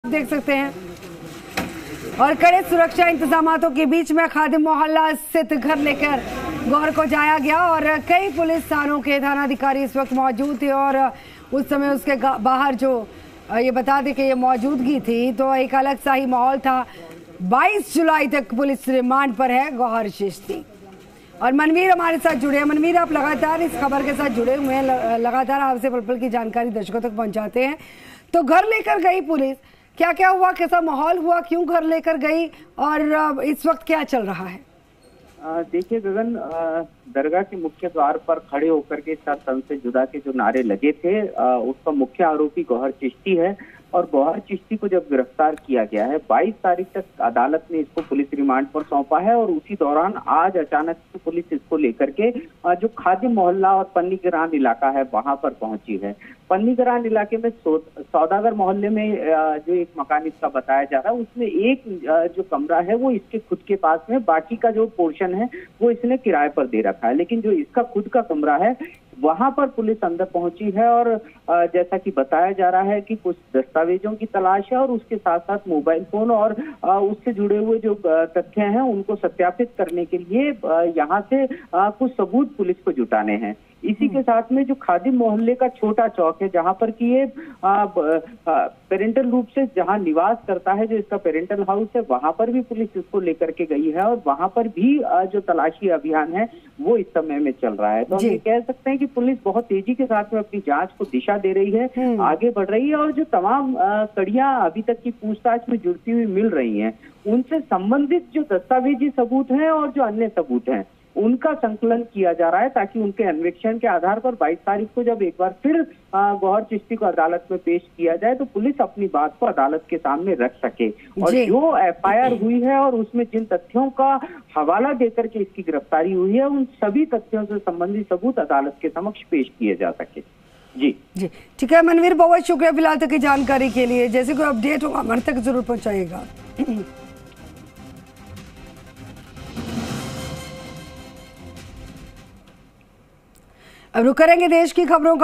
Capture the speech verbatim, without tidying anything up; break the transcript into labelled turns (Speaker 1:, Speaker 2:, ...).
Speaker 1: देख सकते हैं और कड़े सुरक्षा इंतजामों के बीच में खादिम मोहल्ला स्थित घर लेकर गौहर को जाया गया और कई पुलिस थानों के थानाधिकारी इस वक्त मौजूद थे और उस समय उसके बाहर जो ये बता दें कि ये मौजूदगी थी तो एक अलग सा ही माहौल था। बाईस जुलाई तक पुलिस रिमांड पर है गौहर चिश्ती और मनवीर हमारे साथ जुड़े हैं। मनवीर, आप लगातार इस खबर के साथ जुड़े हुए हैं, लगातार आपसे पल पल की जानकारी दर्शकों तक पहुंचाते हैं। तो घर लेकर गई पुलिस, क्या क्या हुआ, कैसा माहौल हुआ, क्यों घर लेकर गई और इस वक्त क्या चल रहा है?
Speaker 2: देखिए गगन, दरगाह के मुख्य द्वार पर खड़े होकर के सर तन से जुदा के जो नारे लगे थे, उसका मुख्य आरोपी गौहर चिश्ती है और गौहर चिश्ती को जब गिरफ्तार किया गया है बाईस तारीख तक अदालत ने इसको पुलिस रिमांड पर सौंपा है और उसी दौरान आज अचानक से पुलिस इसको लेकर के जो खादिम मोहल्ला और पन्नी गिरान इलाका है वहां पर पहुंची है। पन्नी गिरान इलाके में सौदागर मोहल्ले में जो एक मकान इसका बताया जा रहा है उसमें एक जो कमरा है वो इसके खुद के पास में, बाकी का जो पोर्शन है वो इसने किराए पर दे रखा है, लेकिन जो इसका खुद का कमरा है वहां पर पुलिस अंदर पहुंची है और जैसा कि बताया जा रहा है कि कुछ दस्तावेजों की तलाश है और उसके साथ साथ मोबाइल फोन और उससे जुड़े हुए जो तथ्य हैं उनको सत्यापित करने के लिए यहां से कुछ सबूत पुलिस को जुटाने हैं। इसी के साथ में जो खादिम मोहल्ले का छोटा चौक है जहां पर कि ये पेरेंटल रूप से जहां निवास करता है, जो इसका पेरेंटल हाउस है, वहां पर भी पुलिस इसको लेकर के गई है और वहां पर भी जो तलाशी अभियान है वो इस समय में चल रहा है। तो हम ये कह सकते हैं कि पुलिस बहुत तेजी के साथ में अपनी जांच को दिशा दे रही है, आगे बढ़ रही है और जो तमाम कड़ियां अभी तक की पूछताछ में जुड़ती हुई मिल रही हैं उनसे संबंधित जो दस्तावेजी सबूत हैं और जो अन्य सबूत हैं उनका संकलन किया जा रहा है ताकि उनके अन्वेषण के आधार पर बाईस तारीख को जब एक बार फिर गौहर चिश्ती को अदालत में पेश किया जाए तो पुलिस अपनी बात को अदालत के सामने रख सके और जो एफ आई आर हुई है और उसमें जिन तथ्यों का हवाला देकर के इसकी गिरफ्तारी हुई है उन सभी तथ्यों से संबंधित सबूत अदालत के समक्ष पेश किए जा सके। जी
Speaker 1: जी ठीक है मनवीर, बहुत शुक्रिया फिलहाल तक की जानकारी के लिए। जैसे कोई अपडेट होगा हमारे तक जरूर पहुंचाएगा। अब रुक करेंगे देश की खबरों का।